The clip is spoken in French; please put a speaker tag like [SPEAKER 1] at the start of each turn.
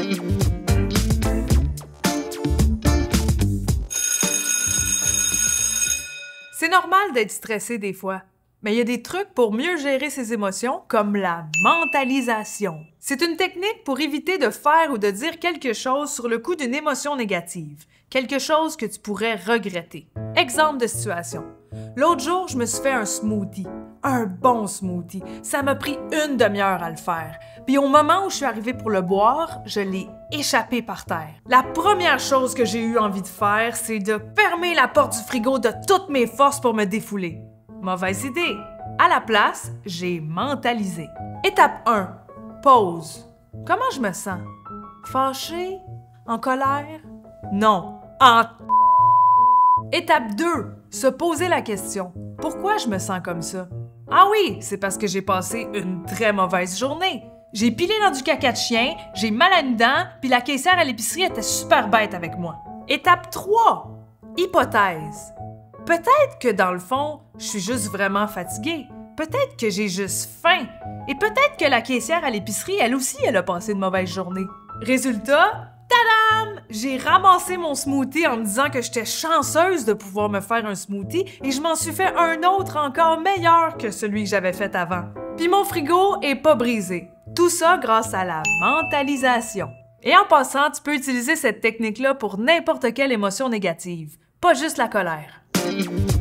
[SPEAKER 1] C'est normal d'être stressé des fois, mais il y a des trucs pour mieux gérer ses émotions, comme la mentalisation. C'est une technique pour éviter de faire ou de dire quelque chose sur le coup d'une émotion négative, quelque chose que tu pourrais regretter. Exemple de situation. L'autre jour, je me suis fait un smoothie. Un bon smoothie. Ça m'a pris une demi-heure à le faire. Puis au moment où je suis arrivée pour le boire, je l'ai échappé par terre. La première chose que j'ai eu envie de faire, c'est de fermer la porte du frigo de toutes mes forces pour me défouler. Mauvaise idée. À la place, j'ai mentalisé. Étape 1. Pause. Comment je me sens? Fâchée? En colère? Non. Étape 2. Se poser la question. Pourquoi je me sens comme ça? Ah oui, c'est parce que j'ai passé une très mauvaise journée. J'ai pilé dans du caca de chien, j'ai mal à une dent, puis la caissière à l'épicerie était super bête avec moi. Étape 3. Hypothèse. Peut-être que dans le fond, je suis juste vraiment fatiguée. Peut-être que j'ai juste faim. Et peut-être que la caissière à l'épicerie, elle aussi, elle a passé une mauvaise journée. Résultat, tadam! J'ai ramassé mon smoothie en me disant que j'étais chanceuse de pouvoir me faire un smoothie et je m'en suis fait un autre encore meilleur que celui que j'avais fait avant. Puis mon frigo est pas brisé. Tout ça grâce à la mentalisation. Et en passant, tu peux utiliser cette technique-là pour n'importe quelle émotion négative, pas juste la colère.